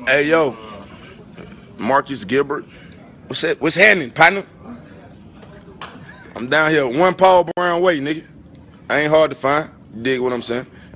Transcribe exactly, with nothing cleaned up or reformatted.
Hey yo, Marcus Gilbert. What's that? What's happening, partner? I'm down here one Paul Brown way, nigga. I ain't hard to find. You dig what I'm saying?